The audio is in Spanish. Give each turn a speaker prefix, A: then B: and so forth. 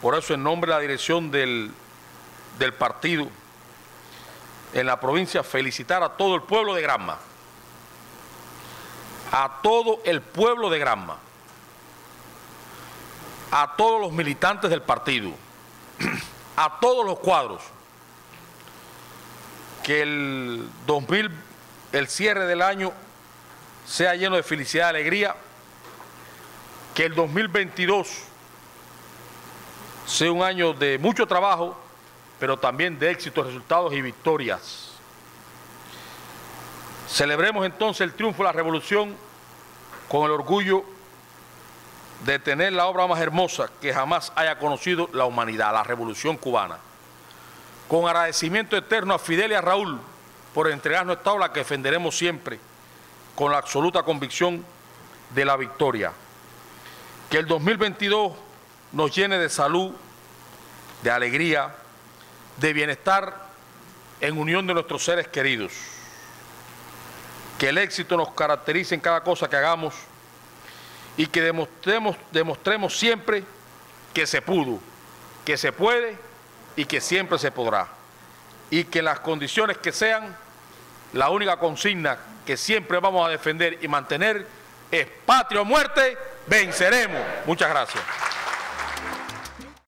A: Por eso, en nombre de la dirección del partido en la provincia, felicitar a todo el pueblo de Granma, a todo el pueblo de Granma, a todos los militantes del partido, a todos los cuadros, que el cierre del año sea lleno de felicidad y alegría, que el 2022 sea un año de mucho trabajo, pero también de éxitos, resultados y victorias. Celebremos entonces el triunfo de la revolución con el orgullo de tener la obra más hermosa que jamás haya conocido la humanidad, la Revolución Cubana. Con agradecimiento eterno a Fidel y a Raúl por entregarnos esta obra que defenderemos siempre con la absoluta convicción de la victoria. Que el 2022 nos llene de salud, de alegría, de bienestar en unión de nuestros seres queridos. Que el éxito nos caracterice en cada cosa que hagamos y que demostremos siempre que se pudo, que se puede y que siempre se podrá. Y que en las condiciones que sean, la única consigna que siempre vamos a defender y mantener es patria o muerte, venceremos. Muchas gracias.